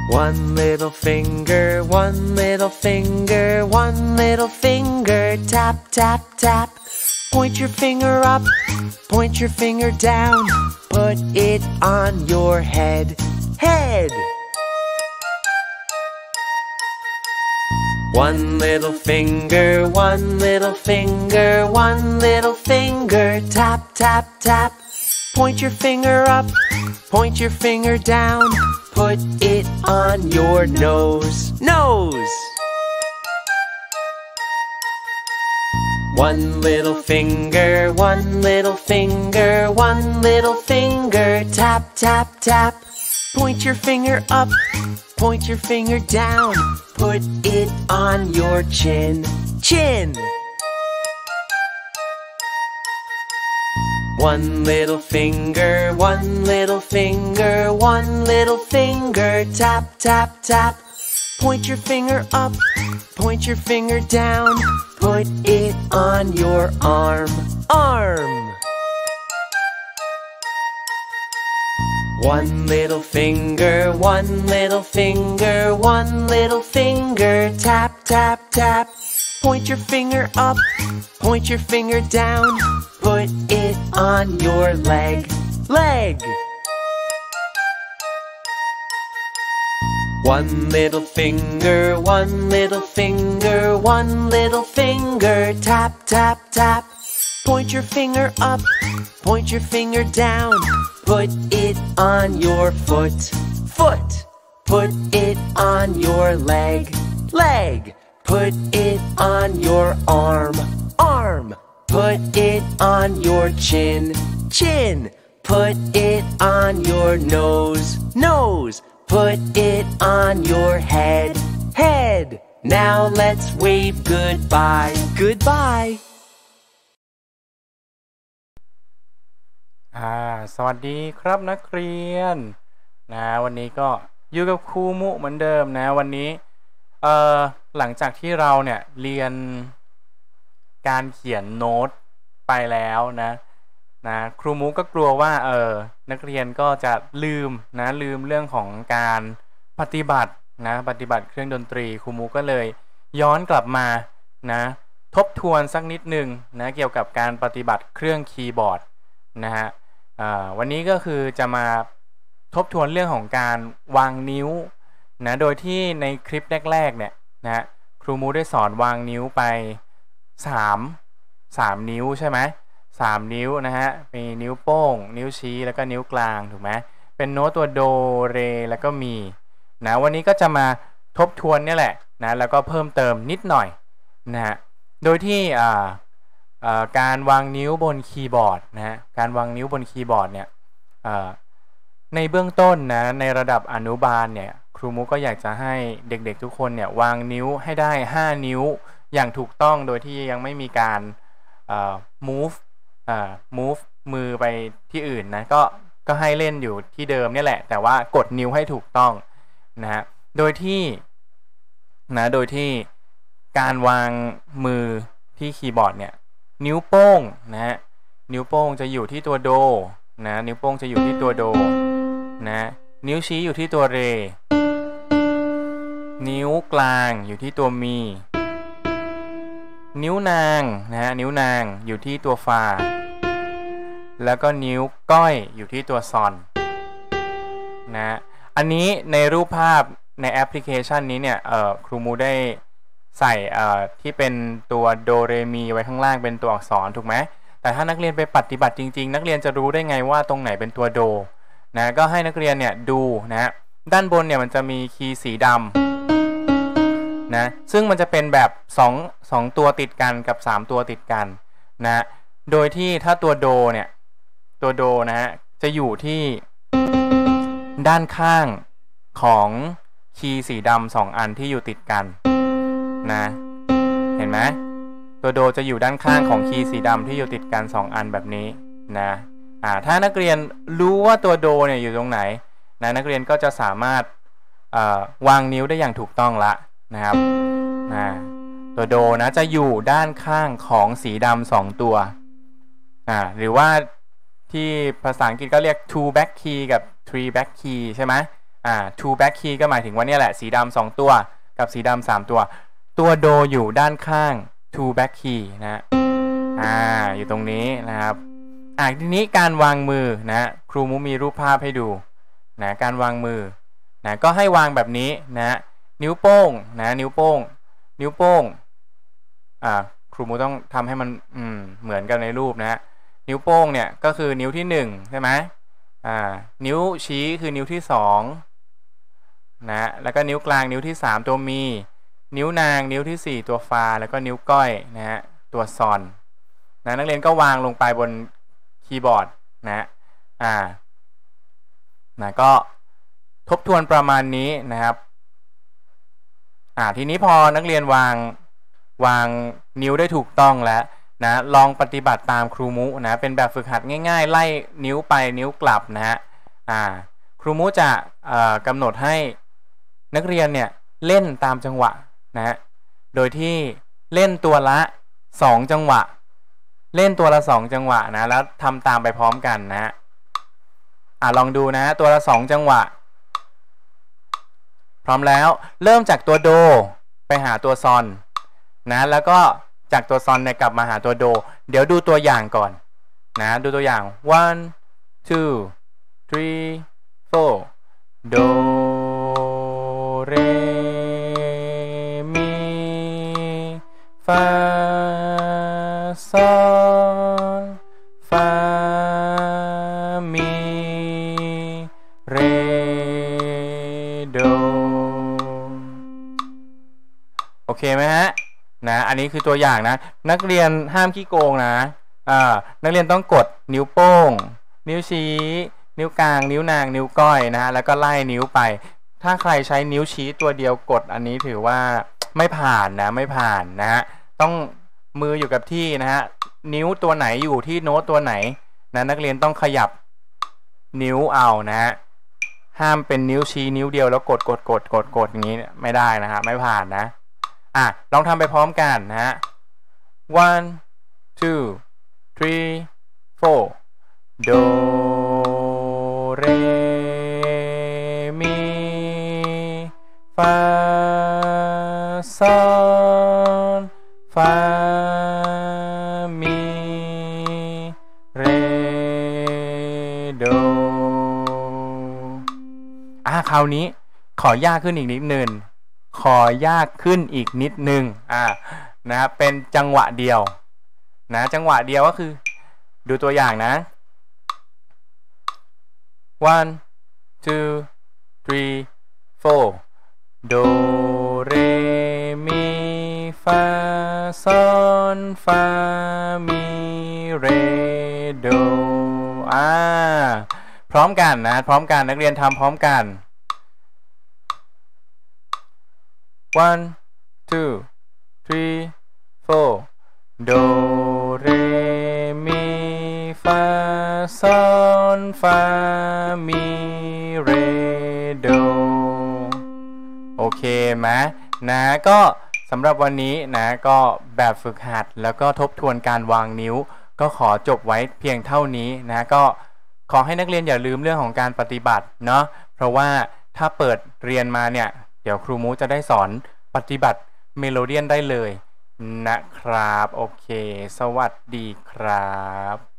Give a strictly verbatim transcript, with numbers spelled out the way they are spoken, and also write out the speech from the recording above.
One little finger, one little finger, one little finger, tap, tap, tap. Point your finger up, point your finger down, put it on your head, head. One little finger, one little finger, one little finger, tap, tap, tap. Point your finger up, point your finger down, put it on your nose, nose. One little finger, one little finger, one little finger, tap, tap, tap. Point your finger up, point your finger down, put it on your chin, chin. One little finger, one little finger, one little finger, tap, tap, tap. Point your finger up, point your finger down, put it on your arm, arm. One little finger, one little finger, one little finger, tap, tap, tap. Point your finger up, point your finger down, put it on your leg, leg. One little finger, one little finger, one little finger, tap, tap, tap. Point your finger up, point your finger down, put it on your foot, foot. Put it on your leg, leg. Put it on your arm, arm. Put it on your chin, chin. Put it on your nose, nose. Put it on your head, head. Now let's wave goodbye, goodbye. อ่าสวัสดีครับนักเรียนนะวันนี้ก็อยู่กับครูมุเหมือนเดิมนะวันนี้เอ่อหลังจากที่เราเนี่ยเรียนการเขียนโน้ตไปแล้วนะนะครูมุก็กลัวว่าเออนักเรียนก็จะลืมนะลืมเรื่องของการปฏิบัตินะปฏิบัติเครื่องดนตรีครูมุก็เลยย้อนกลับมานะทบทวนสักนิดนึงนะเกี่ยวกับการปฏิบัติเครื่องคีย์บอร์ดนะฮะวันนี้ก็คือจะมาทบทวนเรื่องของการวางนิ้วนะโดยที่ในคลิปแรกๆเนี่ยนะครูมูได้สอนวางนิ้วไปสามสามนิ้วใช่ไหมสามนิ้วนะฮะมีนิ้วโป้งนิ้วชี้แล้วก็นิ้วกลางถูกไหมเป็นโน้ตตัวโดเรแล้วก็มีนะวันนี้ก็จะมาทบทวนนี่แหละนะแล้วก็เพิ่มเติมนิดหน่อยนะฮะโดยที่อ่าการวางนิ้วบนคีย์บอร์ดนะฮะการวางนิ้วบนคีย์บอร์ดเนี่ยในเบื้องต้นนะในระดับอนุบาลเนี่ยครูมุก็อยากจะให้เด็กๆทุกคนเนี่ยวางนิ้วให้ได้ห้านิ้วอย่างถูกต้องโดยที่ยังไม่มีการ move move มือไปที่อื่นนะก็ก็ให้เล่นอยู่ที่เดิมนี่แหละแต่ว่ากดนิ้วให้ถูกต้องนะฮะโดยที่นะโดยที่การวางมือที่คีย์บอร์ดเนี่ยนิ้วโป้งนะฮะนิ้วโป้งจะอยู่ที่ตัวโดนะนิ้วโป้งจะอยู่ที่ตัวโดนะนิ้วชี้อยู่ที่ตัวเรนิ้วกลางอยู่ที่ตัวมีนิ้วนางนะฮะนิ้วนางอยู่ที่ตัวฟาแล้วก็นิ้วก้อยอยู่ที่ตัวซอนนะอันนี้ในรูปภาพในแอปพลิเคชันนี้เนี่ยเอ่อครูมูได้ใส่เอ่อที่เป็นตัวโดเรมีไว้ข้างล่างเป็นตัวอักษรถูกไหมแต่ถ้านักเรียนไปปฏิบัติจริงๆนักเรียนจะรู้ได้ไงว่าตรงไหนเป็นตัวโดนะก็ให้นักเรียนเนี่ยดูนะด้านบนเนี่ยมันจะมีคีย์สีดำนะซึ่งมันจะเป็นแบบสอง สองตัวติดกันกับสามตัวติดกันนะโดยที่ถ้าตัวโดเนี่ยตัวโดนะฮะจะอยู่ที่ด้านข้างของคีย์สีดำสองอันที่อยู่ติดกันนะเห็นไหมตัวโดจะอยู่ด้านข้างของคีย์สีดำที่อยู่ติดกันสองอันแบบนี้นะอ่าถ้านักเรียนรู้ว่าตัวโดเนี่ยอยู่ตรงไหนนะนักเรียนก็จะสามารถวางนิ้วได้อย่างถูกต้องละนะครับนะตัวโดนะจะอยู่ด้านข้างของสีดำสองตัวอ่าหรือว่าที่ภาษาอังกฤษก็เรียก two back key กับ three back key ใช่ไหมอ่า two back key ก็หมายถึงว่าเนี่ยแหละสีดำสองตัวกับสีดำสามตัวตัวโดอยู่ด้านข้าง two back key นะอ่าอยู่ตรงนี้นะครับอ่าทีนี้การวางมือนะครูมุมีรูปภาพให้ดูนะการวางมือนะก็ให้วางแบบนี้นะนิ้วโป้งนะนิ้วโป้งนิ้วโป้งอ่าครูมุต้องทำให้มันอืมเหมือนกันในรูปนะนิ้วโป้งเนี่ยก็คือนิ้วที่หนึ่งใช่ไหมอ่านิ้วชี้คือนิ้วที่สองนะแล้วก็นิ้วกลางนิ้วที่สามตัวมีนิ้วนางนิ้วที่สี่ตัวฟาแล้วก็นิ้วก้อยนะฮะตัวซอนนะนักเรียนก็วางลงไปบนคีย์บอร์ดนะอ่านะก็ทบทวนประมาณนี้นะครับอ่าทีนี้พอนักเรียนวางวางนิ้วได้ถูกต้องแล้วนะลองปฏิบัติตามครูมุนะเป็นแบบฝึกหัดง่ายๆไล่นิ้วไปนิ้วกลับนะฮะอ่าครูมุจะเอ่อกำหนดให้นักเรียนเนี่ยเล่นตามจังหวะนะฮะโดยที่เล่นตัวละสองจังหวะเล่นตัวละสองจังหวะนะแล้วทำตามไปพร้อมกันนะฮะอ่าลองดูนะตัวละสองจังหวะพร้อมแล้วเริ่มจากตัวโดไปหาตัวซอนนะแล้วก็จากตัวซอนเนี่ยกลับมาหาตัวโดเดี๋ยวดูตัวอย่างก่อนนะดูตัวอย่าง one two three four โดเรมีฟาซอนฟามีเรโดโอเคไหมฮะนะอันนี้คือตัวอย่างนะนักเรียนห้ามขี้โกงนะอ่านักเรียนต้องกดนิ้วโป้งนิ้วชี้นิ้วกลางนิ้วนางนิ้วก้อยนะแล้วก็ไล่นิ้วไปถ้าใครใช้นิ้วชี้ตัวเดียวกดอันนี้ถือว่าไม่ผ่านนะไม่ผ่านนะฮะต้องมืออยู่กับที่นะฮะนิ้วตัวไหนอยู่ที่โน้ตตัวไหนนะนักเรียนต้องขยับนิ้วเอานะฮะห้ามเป็นนิ้วชี้นิ้วเดียวแล้วกดกดกดกดกดอย่างนี้ไม่ได้นะฮะไม่ผ่านนะอ่ะลองทำไปพร้อมกันนะฮะ one two three four โดเรมีฟาซอนฟามีเรโดอ่ะคราวนี้ขอยากขึ้นอีกนิดนึงขอยากขึ้นอีกนิดนึงอ่านะเป็นจังหวะเดียวนะจังหวะเดียวก็คือดูตัวอย่างนะ one two three four โดเรมีฟาซอนฟามีเรโดอ่าพร้อมกันนะพร้อมกันนักเรียนทำพร้อมกันone two three four โดเรมีฟาซอนฟามีเรโดโอเคไหมนะก็สำหรับวันนี้นะก็แบบฝึกหัดแล้วก็ทบทวนการวางนิ้วก็ขอจบไว้เพียงเท่านี้นะก็ขอให้นักเรียนอย่าลืมเรื่องของการปฏิบัติเนาะเพราะว่าถ้าเปิดเรียนมาเนี่ยเดี๋ยวครูมูจะได้สอนปฏิบัติเมโลเดียนได้เลยนะครับโอเคสวัสดีครับ